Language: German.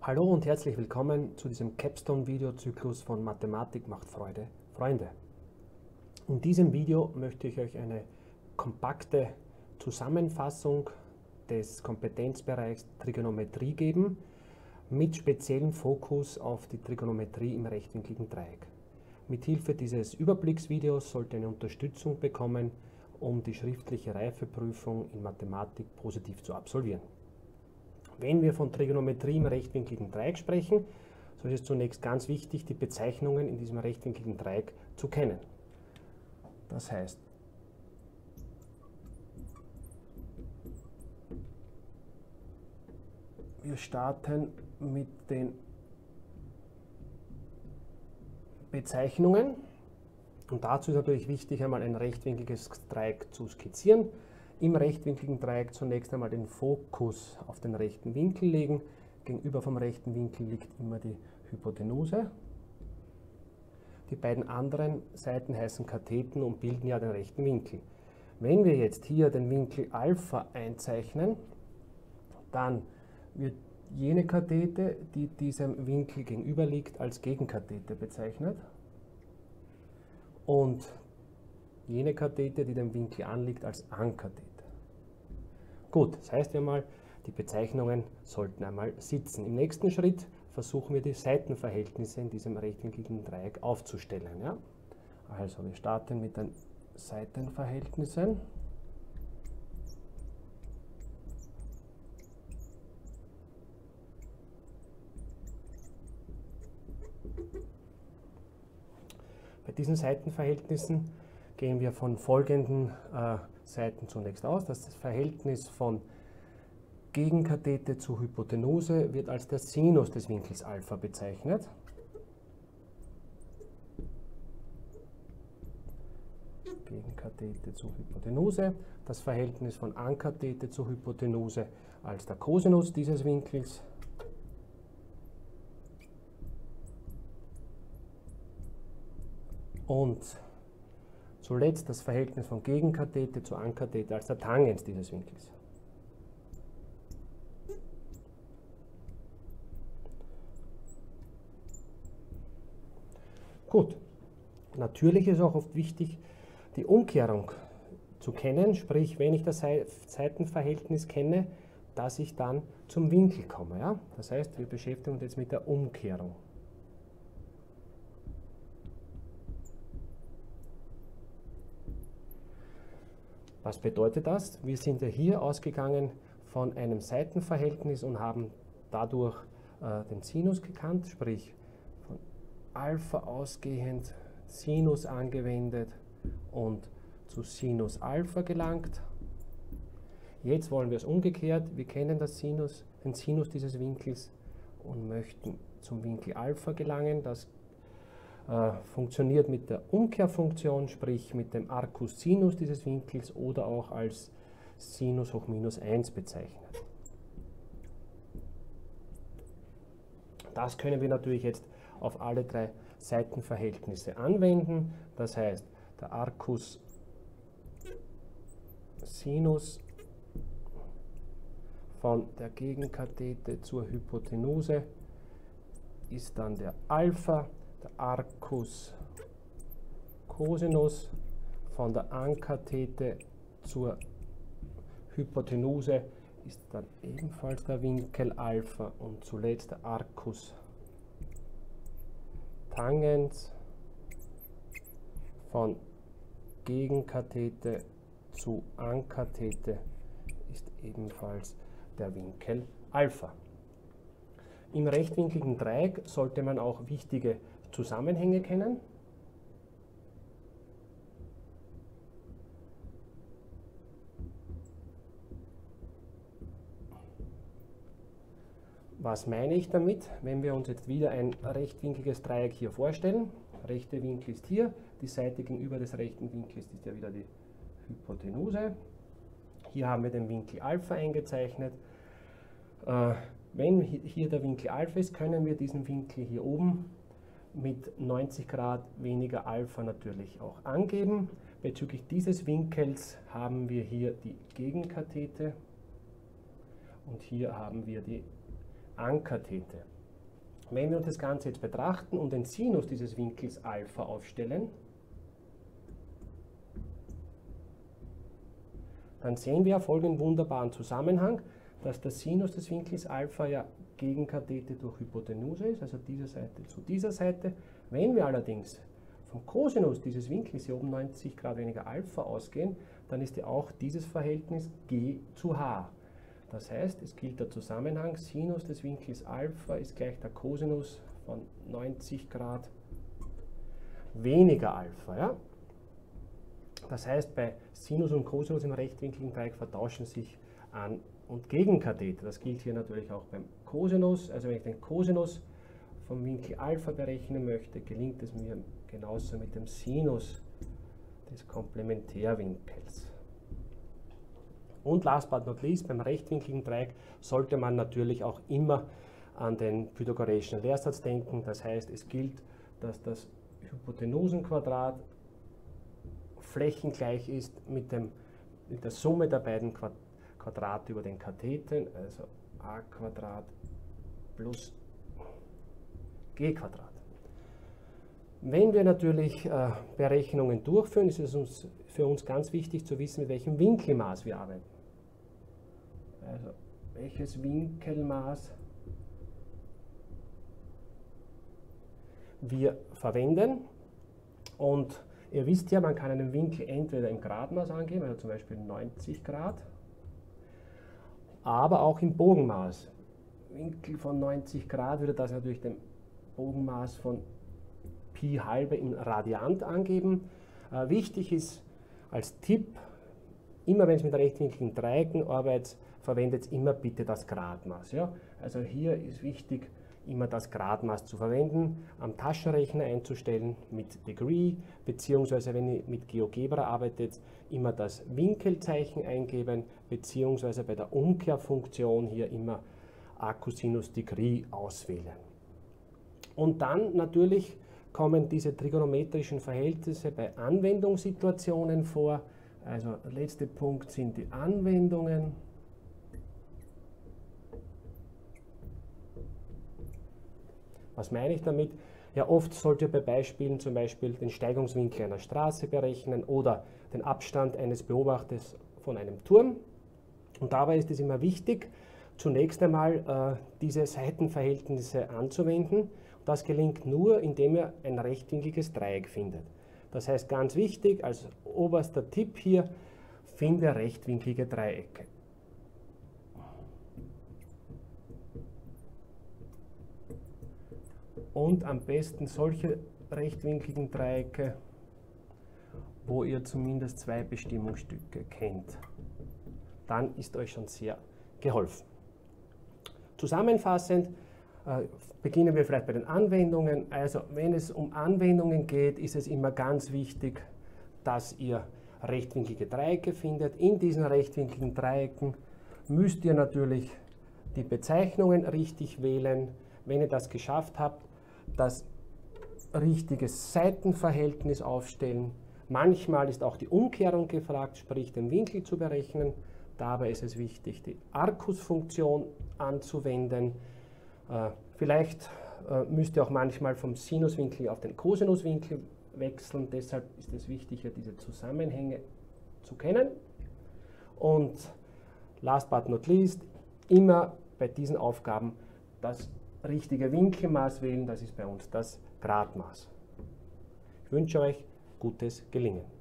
Hallo und herzlich willkommen zu diesem Capstone-Videozyklus von Mathematik macht Freude, Freunde. In diesem Video möchte ich euch eine kompakte Zusammenfassung des Kompetenzbereichs Trigonometrie geben, mit speziellem Fokus auf die Trigonometrie im rechtwinkligen Dreieck. Mithilfe dieses Überblicksvideos sollt ihr eine Unterstützung bekommen, um die schriftliche Reifeprüfung in Mathematik positiv zu absolvieren. Wenn wir von Trigonometrie im rechtwinkligen Dreieck sprechen, so ist es zunächst ganz wichtig, die Bezeichnungen in diesem rechtwinkligen Dreieck zu kennen. Das heißt, wir starten mit den Bezeichnungen und dazu ist natürlich wichtig, einmal ein rechtwinkliges Dreieck zu skizzieren. Im rechtwinkligen Dreieck zunächst einmal den Fokus auf den rechten Winkel legen. Gegenüber vom rechten Winkel liegt immer die Hypotenuse. Die beiden anderen Seiten heißen Katheten und bilden ja den rechten Winkel. Wenn wir jetzt hier den Winkel Alpha einzeichnen, dann wird jene Kathete, die diesem Winkel gegenüber liegt, als Gegenkathete bezeichnet. Und jene Kathete, die dem Winkel anliegt, als Ankathete. Gut, das heißt ja mal, die Bezeichnungen sollten einmal sitzen. Im nächsten Schritt versuchen wir die Seitenverhältnisse in diesem rechtwinkligen Dreieck aufzustellen. Ja? Also wir starten mit den Seitenverhältnissen. Bei diesen Seitenverhältnissen gehen wir von folgenden Seiten zunächst aus. Das Verhältnis von Gegenkathete zu Hypotenuse wird als der Sinus des Winkels Alpha bezeichnet. Gegenkathete zu Hypotenuse. Das Verhältnis von Ankathete zu Hypotenuse als der Cosinus dieses Winkels. Und zuletzt das Verhältnis von Gegenkathete zu Ankathete als der Tangens dieses Winkels. Gut, natürlich ist auch oft wichtig, die Umkehrung zu kennen, sprich, wenn ich das Seitenverhältnis kenne, dass ich dann zum Winkel komme. Ja? Das heißt, wir beschäftigen uns jetzt mit der Umkehrung. Was bedeutet das? Wir sind ja hier ausgegangen von einem Seitenverhältnis und haben dadurch den Sinus gekannt, sprich von Alpha ausgehend Sinus angewendet und zu Sinus Alpha gelangt. Jetzt wollen wir es umgekehrt. Wir kennen den Sinus dieses Winkels und möchten zum Winkel Alpha gelangen. Das funktioniert mit der Umkehrfunktion, sprich mit dem Arcus Sinus dieses Winkels oder auch als Sinus hoch minus 1 bezeichnet. Das können wir natürlich jetzt auf alle drei Seitenverhältnisse anwenden. Das heißt, der Arcus Sinus von der Gegenkathete zur Hypotenuse ist dann der Alpha. Der Arcus Cosinus von der Ankathete zur Hypotenuse ist dann ebenfalls der Winkel Alpha und zuletzt der Arcus Tangens von Gegenkathete zu Ankathete ist ebenfalls der Winkel Alpha. Im rechtwinkligen Dreieck sollte man auch wichtige Zusammenhänge kennen. Was meine ich damit? Wenn wir uns jetzt wieder ein rechtwinkliges Dreieck hier vorstellen, rechte Winkel ist hier, die Seite gegenüber des rechten Winkels ist ja wieder die Hypotenuse. Hier haben wir den Winkel Alpha eingezeichnet. Wenn hier der Winkel Alpha ist, können wir diesen Winkel hier oben mit 90 Grad weniger Alpha natürlich auch angeben. Bezüglich dieses Winkels haben wir hier die Gegenkathete und hier haben wir die Ankathete. Wenn wir uns das Ganze jetzt betrachten und den Sinus dieses Winkels Alpha aufstellen, dann sehen wir folgenden wunderbaren Zusammenhang, dass der Sinus des Winkels Alpha ja Gegenkathete durch Hypotenuse ist, also dieser Seite zu dieser Seite. Wenn wir allerdings vom Cosinus dieses Winkels hier oben 90 Grad weniger Alpha ausgehen, dann ist ja auch dieses Verhältnis G zu H. Das heißt, es gilt der Zusammenhang, Sinus des Winkels Alpha ist gleich der Cosinus von 90 Grad weniger Alpha. Ja? Das heißt, bei Sinus und Cosinus im rechtwinkligen Dreieck vertauschen sich An- und Gegenkathete. Das gilt hier natürlich auch beim Cosinus. Also wenn ich den Cosinus vom Winkel Alpha berechnen möchte, gelingt es mir genauso mit dem Sinus des Komplementärwinkels. Und last but not least, beim rechtwinkligen Dreieck sollte man natürlich auch immer an den pythagoreischen Lehrsatz denken. Das heißt, es gilt, dass das Hypotenusenquadrat flächengleich ist mit der Summe der beiden Quadrate über den Katheten, also a Quadrat plus g Quadrat. Wenn wir natürlich Berechnungen durchführen, ist es für uns ganz wichtig zu wissen, mit welchem Winkelmaß wir arbeiten. Also welches Winkelmaß wir verwenden. Und ihr wisst ja, man kann einen Winkel entweder im Gradmaß angeben, also zum Beispiel 90 Grad, aber auch im Bogenmaß. Winkel von 90 Grad würde das natürlich dem Bogenmaß von Pi halbe im Radiant angeben. Wichtig ist als Tipp, immer wenn es mit rechtwinkligen Dreiecken arbeitet, verwendet immer bitte das Gradmaß. Ja? Also hier ist wichtig, immer das Gradmaß zu verwenden, am Taschenrechner einzustellen mit Degree, beziehungsweise wenn ihr mit GeoGebra arbeitet, immer das Winkelzeichen eingeben, beziehungsweise bei der Umkehrfunktion hier immer Arccosinus Degree auswählen. Und dann natürlich kommen diese trigonometrischen Verhältnisse bei Anwendungssituationen vor. Also der letzte Punkt sind die Anwendungen. Was meine ich damit? Ja, oft sollt ihr bei Beispielen zum Beispiel den Steigungswinkel einer Straße berechnen oder den Abstand eines Beobachters von einem Turm. Und dabei ist es immer wichtig, zunächst einmal diese Seitenverhältnisse anzuwenden. Das gelingt nur, indem ihr ein rechtwinkliges Dreieck findet. Das heißt, ganz wichtig, als oberster Tipp hier, finde rechtwinklige Dreiecke. Und am besten solche rechtwinkligen Dreiecke, wo ihr zumindest zwei Bestimmungsstücke kennt. Dann ist euch schon sehr geholfen. Zusammenfassend beginnen wir vielleicht bei den Anwendungen. Also wenn es um Anwendungen geht, ist es immer ganz wichtig, dass ihr rechtwinklige Dreiecke findet. In diesen rechtwinkligen Dreiecken müsst ihr natürlich die Bezeichnungen richtig wählen. Wenn ihr das geschafft habt, das richtige Seitenverhältnis aufstellen. Manchmal ist auch die Umkehrung gefragt, sprich den Winkel zu berechnen. Dabei ist es wichtig, die Arcus-Funktion anzuwenden. Vielleicht müsst ihr auch manchmal vom Sinuswinkel auf den Cosinuswinkel wechseln. Deshalb ist es wichtig, diese Zusammenhänge zu kennen. Und last but not least, immer bei diesen Aufgaben das richtige Winkelmaß wählen. Das ist bei uns das Gradmaß. Ich wünsche euch gutes Gelingen.